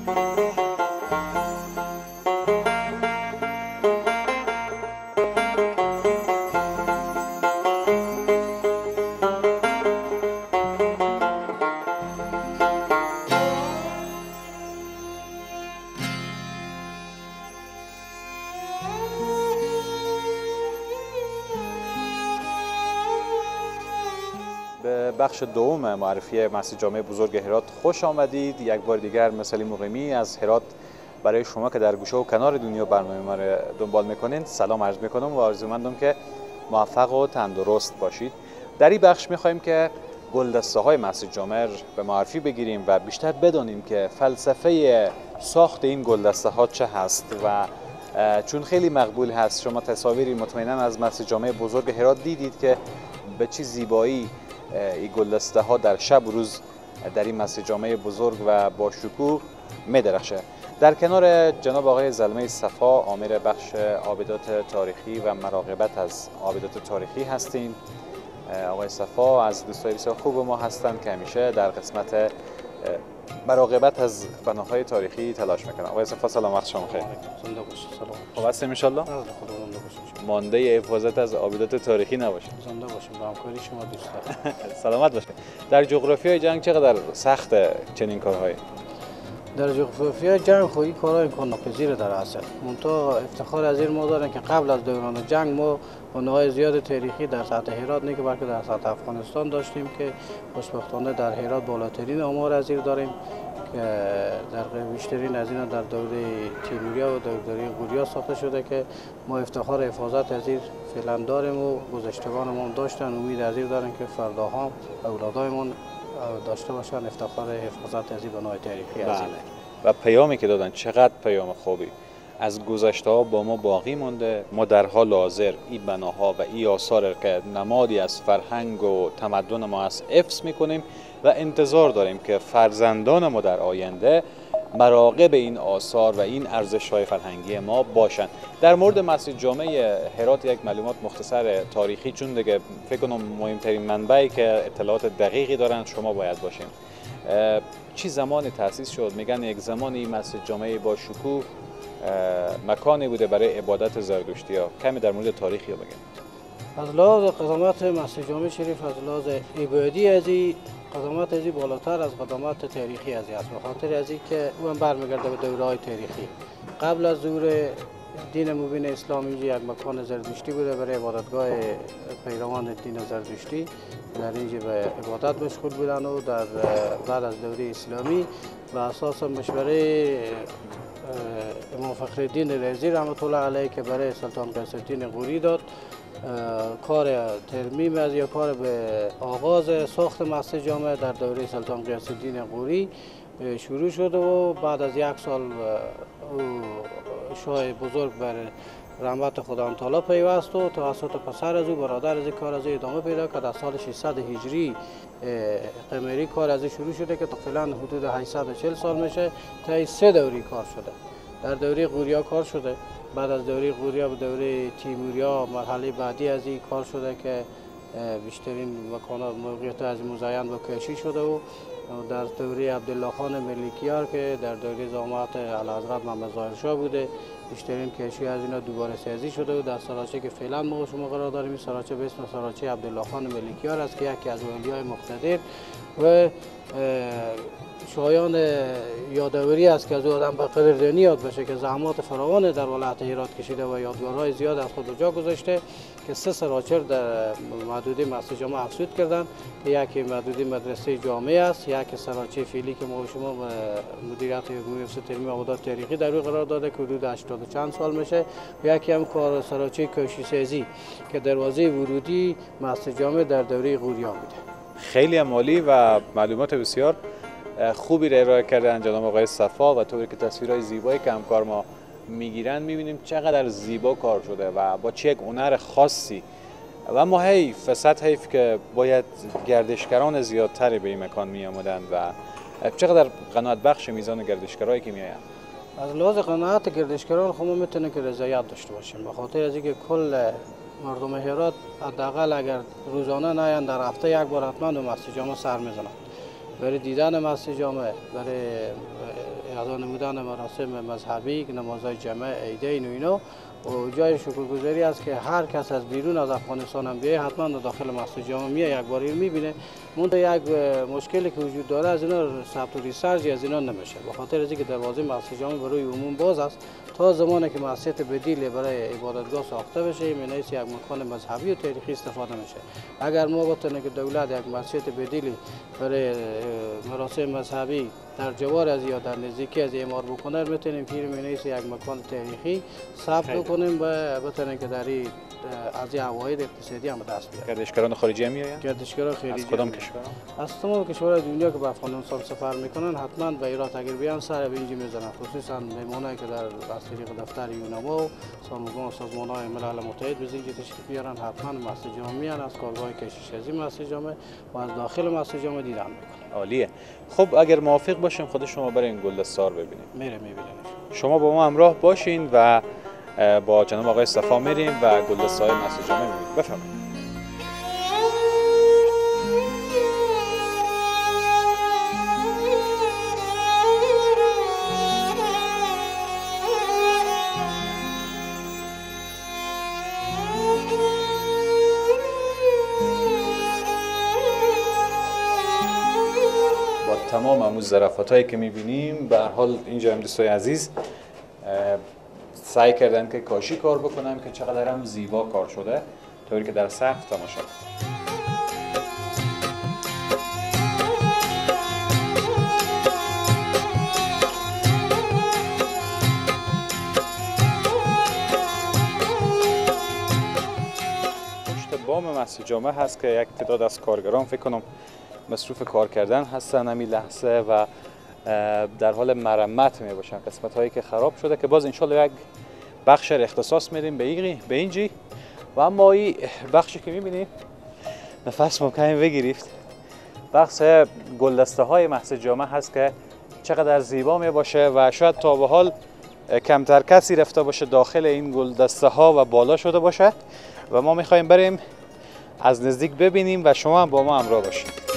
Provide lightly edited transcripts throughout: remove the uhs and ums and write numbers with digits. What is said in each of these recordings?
به بخش دوم معرفی مسجد جامع بزرگ هرات خوش آمدید. یک بار دیگر مثالی مقیمی از هرات برای شما که در گوشه و کنار دنیا برنامه ما را دنبال میکنین سلام عرض میکنم و آرزومندم که موفق و تندرست باشید. در این بخش میخوایم که گلدسته های مسجد جامع به معرفی بگیریم و بیشتر بدانیم که فلسفه ساخت این گلدسته ها چه هست و چون خیلی مقبول هست. شما تصاویری مطمئنا از مسجد جامع بزرگ هرات دیدید که به چه زیبایی این گلدسته ها در شب و روز در این مسجد جامع بزرگ و با شکوه می درخشه. در کنار جناب آقای زلمه صفا آمر بخش عابدات تاریخی و مراقبت از عابدات تاریخی هستیم. آقای صفا از دوستای بسیار خوب ما هستند که همیشه در قسمت مراقبت از بناهای تاریخی تلاش میکنن. آقای صفا سلام، وقت شما بخیر. زنده باشید. سلام. خوب هستیم ان شاء الله؟ خدا زنده باشید. مانده حفاظت از عابدات تاریخی نباشه. زنده باشیم. با همکاری شما دوست دارم. سلامت باشه. در جغرافیای جنگ چقدر سخت چنین کارهایی؟ در جغرافیای جنگ خو این کارها امکان ناپذیر در اصل. منتها افتخار از این ما داریم که قبل از دوران جنگ ما بناهای زیاد تاریخی در سطح هرات نه که بلکه در سطح افغانستان داشتیم که خوشبختانه در هرات بالاترین آمار از این داریم که در بیشترین از اینا در دوره تیموریا و دوره غوریا ساخته شده که ما افتخار حفاظت از این فعلا داریم و گذشتگانمون داشتن. امید از این داریم که فردا هم اولادایمون داشته باشن افتخار حفاظت از این بنای تاریخی از این. و پیامی که دادن چقدر پیام خوبی از گذشته ها با ما باقی مونده. ما در حال حاضر این بناها و این آثار که نمادی از فرهنگ و تمدن ما است حفظ میکنیم و انتظار داریم که فرزندان ما در آینده مراقب این آثار و این ارزش‌های فرهنگی ما باشند. در مورد مسجد جامع هرات یک معلومات مختصر تاریخی، چون دیگه فکر کنم مهمترین منبعی که اطلاعات دقیقی دارن شما باید باشین. چی زمانی تأسیس شد؟ میگن یک زمانی مسجد جامع با شکوه مکانی بوده برای عبادت زرتشتی‌ها. کمی در مورد تاریخی رو بگین. از لحاظ قدامت مسجد جامع شریف از لحاظ عبادی ازی قدامت ازی بالاتر از قدامت تاریخی ازی است، به خاطر ازی که اون برمیگرده به دوره‌های تاریخی. قبل از ظهور دین مبین اسلامی یک مکان زرتشتی بوده برای عبادتگاه پیروان دین زرتشتی، در اینجا به عبادت مشغول بودن و در بعد از دوره اسلامی و اساس مشوره امام فخرالدین رازی رحمت الله علیه که برای سلطان قیصرالدین غوری داد کار ترمیم از یا کار به آغاز ساخت مسجد جامع در دوره سلطان قیصرالدین غوری شروع شده و بعد از یک سال شاه بزرگ بر رحمت خدا تعالی پیوست و توسط پسر از او برادر از کار از ادامه پیدا کرد. در سال 600 هجری قمری کار از شروع شده که تقریبا حدود 840 سال میشه. تا 3 دوره کار شده. در دوره غوریا کار شده، بعد از دوره غوریا به دوره تیموریا مرحله بعدی از این کار شده که بیشترین مکانات موقعیت از مزین با کشی شده و در دوره عبدالله خان ملیکیار که در دوره زعامت اعلیحضرت محمد ظاهر شاه بوده بیشترین کشی از اینا دوباره سازی شده و در سراچه که فعلا ما شما قرار داریم این سراچه به اسم سراچه عبدالله خان ملیکیار است که یکی از اولیای مقتدر و شایان یادآوری است که از او آدم به قدردانی یاد بشه که زحمات فراوان در ولایت هرات کشیده و یادگارهای زیاد از خود جا گذاشته که 3 سراچر در محدوده مسجد جامع افزود کردن که یکی محدوده مدرسه جامع است، یک سراچه فعلی که ما شما مدیریت مؤسسه ترمیم عبادات تاریخی در او قرار داده که حدود 80 چند سال میشه و یکی هم کار سراچه کشی سازی که دروازه ورودی مسجد جامع در دوره غوریا بوده. خیلی عالی و معلومات بسیار خوبی را ارائه کردن جناب آقای صفا و طوری که تصویرهای زیبایی که همکار ما میگیرن میبینیم چقدر زیبا کار شده و با چه یک هنر خاصی و ما حیف که باید گردشگران زیادتری به این مکان می آمدند و چقدر قناعت بخش میزان گردشگرایی که میآیند. از لحاظ قناعت گردشگران خب ما میتونیم که رضایت داشته باشیم به خاطر از اینکه کل مردم هرات حداقل اگر روزانه نیاین در هفته یک بار حتما به مسجد جامع سر میزنند برای دیدن مسجد جامع، برای ادا نمودن مراسم مذهبی، نمازهای جمعه، عیدین و اینا و جای شکرگزاری است که هر کس از بیرون از افغانستان هم بیایه حتما داخل مسجد جامع میاد یک باری میبینه. منتها یک مشکلی که وجود داره از اینا ثبت و ریسرچ از اینا نمیشه، به خاطر از اینکه دروازه مسجد جامع برای عموم باز است تا زمانی که مسجد بدیل برای عبادتگاه ساخته بشه می‌نویسه یک مکان مذهبی و تاریخی استفاده میشه. اگر ما بتونه که دولت یک مسجد بدیلی برای مراسم مذهبی در جوار از یا در نزدیکی از اعمار بکنه میتونیم پیر می‌نویسه یک مکان تاریخی ثبت کنیم و بتونه که در از عواید اقتصادی هم دست بیاره. گردشگران خارجی هم میآیند؟ گردشگران خارجی از کدام کشور؟ از تمام کشورهای دنیا که به افغانستان سفر میکنن حتما به ایراد اگر بیان سر به اینجا میزنن، خصوصا مهمانایی که در از طریق دفتر یونما و سازمان‌های ملل متحد به اینجا تشریف بیارن حتما مسجد جامع میان از کارگاه کشیش‌سازی مسجد جامع و از داخل مسجد جامع دیدن میکنن. عالیه. خب اگر موافق باشیم خود شما برای این گلدسته رو ببینیم. میبینیم. شما با ما همراه باشین و با جناب آقای صفا میریم و گلدسته‌های مسجد جامع میبینیم. بفرمایید. با تمام امون ظرافت‌هایی که می‌بینیم به هر حال اینجا هم دوستای عزیز سعی کردن که کاشی کار بکنم که چقدر هم زیبا کار شده طوری که در سقف تماشا کنید. پشت بام مسجد جامع هست که یک تعداد از کارگران فکر کنم مصروف کار کردن هستن همین لحظه و در حال مرمت می باشن قسمت هایی که خراب شده که باز انشالله یک بخش اختصاص میدیم به اینجی. و اما این بخشی که میبینیم نفس ممکنه بگیرید بخش گلدسته های مسجد جامع هست که چقدر زیبا می باشه و شاید تا به حال کمتر کسی رفته باشه داخل این گلدسته ها و بالا شده باشه و ما میخوایم بریم از نزدیک ببینیم و شما هم با ما همراه باشید.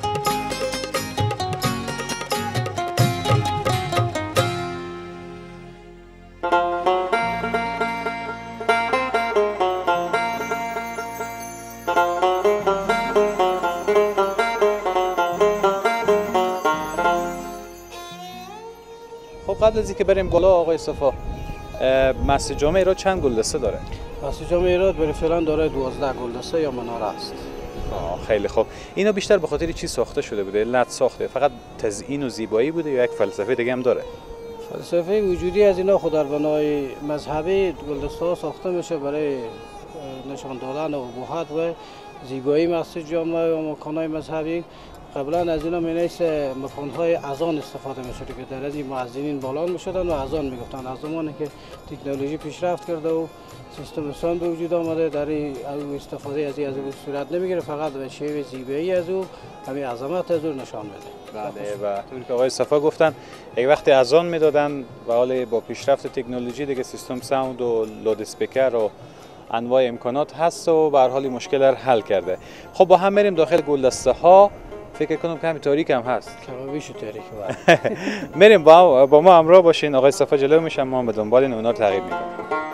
قبل از اینکه بریم بالا آقای صفا، مسجد جامع ایراد چند گلدسته داره؟ مسجد جامع ایراد برای فعلا داره 12 گلدسته یا مناره است. خیلی خوب. اینا بیشتر به خاطر چی ساخته شده بوده؟ علت ساخته فقط تزیین و زیبایی بوده یا یک فلسفه دیگه هم داره؟ فلسفه وجودی از اینا خود در بنای مذهبی گلدسته ها ساخته میشه برای نشان دادن ابهت و زیبایی مسجد جامع و مکان‌های مذهبی. قبلا از اینا می‌نویسه مکان‌های اذان استفاده می‌شد که در از این مؤذنین بالان می‌شدن و اذان می‌گفتن. از زمانی که تکنولوژی پیشرفت کرده و سیستم ساوند به وجود آمده در این استفاده از این صورت نمی‌گیره، فقط به شیوه زیبایی از او همین عظمت از او نشان میده. بله و طوری که آقای صفا گفتن یک وقتی اذان میدادن و حالا با پیشرفت تکنولوژی دیگه سیستم ساوند و لود اسپیکر و انواع امکانات هست و به هر حال مشکل رو حل کرده. خب با هم بریم داخل گلدسته ها. فکر کنم کمی تاریک هم هست. کمی بیش تاریک بریم با ما همراه باشین. آقای صفا جلو میشن، ما به دنبال اونا رو تعقیب میکنیم.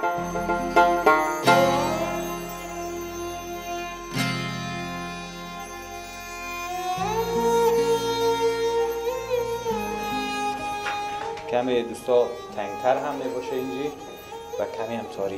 کمی دوستا تنگتر هم میباشه اینجی و کمی هم تاریک.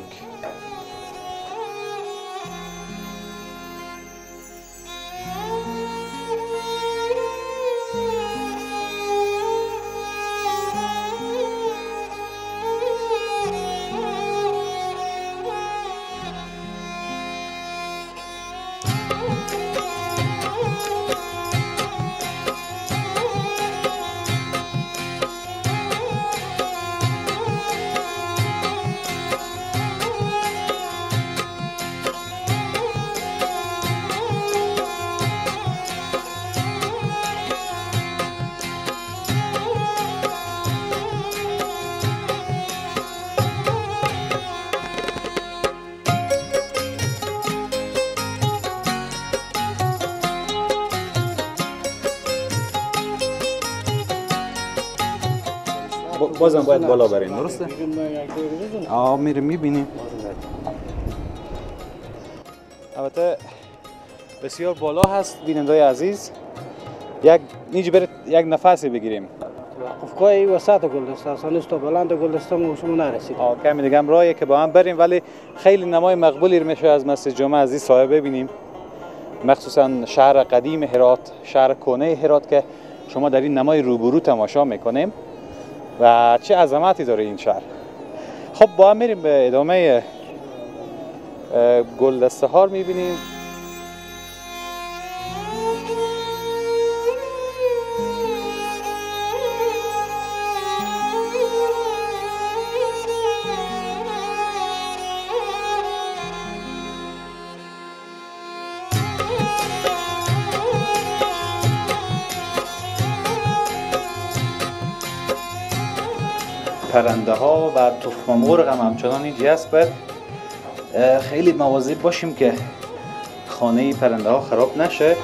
بازم باید بالا بریم، درسته؟ میریم میبینیم. البته بسیار بالا هست بینندای عزیز. نیجی برید یک نفسی بگیریم. توقفگاه وسط گلدسته است، هنوز تا بلند گلدسته ما شما نرسید. کمی دیگه هم راهیه که با هم بریم، ولی خیلی نمای مقبولی رو میشه از مسجد جمعه از این سایه ببینیم، مخصوصا شهر قدیم هرات، شهر کهنه هرات که شما در این نمای روبرو تماشا میکنیم و چه عظمتی داره این شهر. خب با هم میریم به ادامه گلدسته ها رو میبینیم. پرنده ها و تخم مرغ هم همچنان اینجا هست. باید خیلی مواظب باشیم که خانه پرنده ها خراب نشه.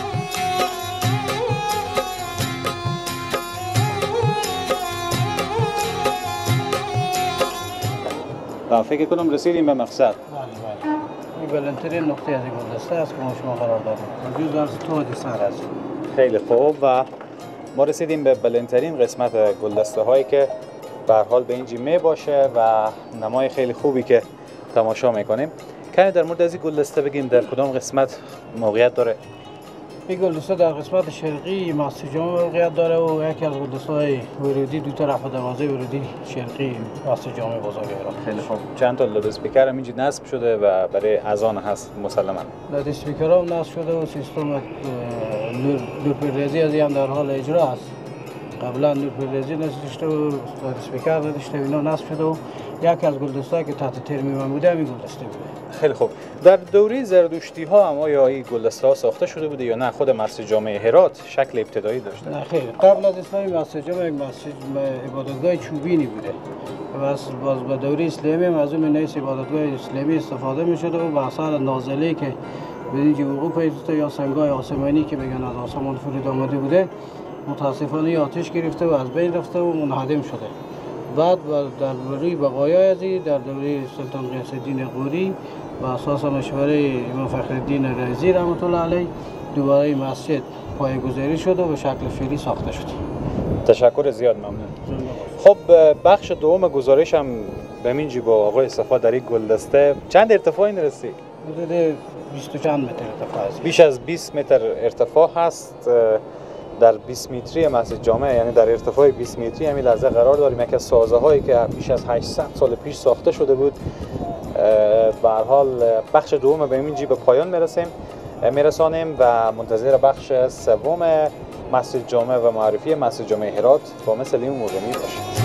و فکر کنم رسیدیم به مقصد. این بلندترین نقطه از این گلدسته است که ما شما قرار داریم. جز از تو سر است. خیلی خوب و ما رسیدیم به بلندترین قسمت گلدسته هایی که به هر حال به اینجا می باشه و نمای خیلی خوبی که تماشا میکنیم. کمی در مورد از این گلدسته بگیم در کدام قسمت موقعیت داره؟ این گلدسته در قسمت شرقی مسجد جمعه موقعیت داره و یکی از گلدسته‌های ورودی دو طرف دروازه ورودی شرقی مسجد جمعه بزرگ هرات. خیلی خوب. چند تا لود اسپیکر هم اینجا نصب شده و برای اذان هست مسلما. لود اسپیکر هم نصب شده و سیستم نورپردازی از این در حال اجرا است. قبلا نورپردازی نداشته و لود اسپیکر نداشته، اینا نصب شده و یکی از گلدسته‌ای که تحت ترمیم من بوده همین گلدسته بوده. خیلی خوب. در دوره زرتشتی ها هم آیا این گلدسته ها ساخته شده بوده یا نه خود مسجد جامع هرات شکل ابتدایی داشته؟ نه خیر، قبل از اسلام مسجد جامع یک مسجد عبادتگاه چوبینی بوده. باز به دوره اسلامی هم از اون نیست عبادتگاه اسلامی استفاده می‌شده و به اثر نازله که به اینجا وقوع پیدا یا سنگ‌های آسمانی که میگن از آسمان فرود آمده بوده متاسفانه آتش گرفته و از بین رفته و منهدم شده. بعد در دوره بقایای ازی در دوره سلطان غیاث الدین غوری و اساس مشوره امام فخرالدین رازی رحمت الله علیه دوباره مسجد پایه‌گذاری شده و به شکل فعلی ساخته شد. تشکر زیاد، ممنون. خب بخش دوم گزارش هم به منجی با آقای صفا در این گلدسته چند ارتفاعی رسید؟ حدود 20 چند متر ارتفاع است. بیش از 20 متر ارتفاع هست. در 20 متری مسجد جامع، یعنی در ارتفاع 20 متری همین لحظه قرار داریم. یکی از سازه هایی که بیش از 800 سال پیش ساخته شده بود. به هر حال بخش دوم به اینجا به پایان میرسانیم و منتظر بخش سوم مسجد جامع و معرفی مسجد جامع هرات با مثل این موضوعی باشید.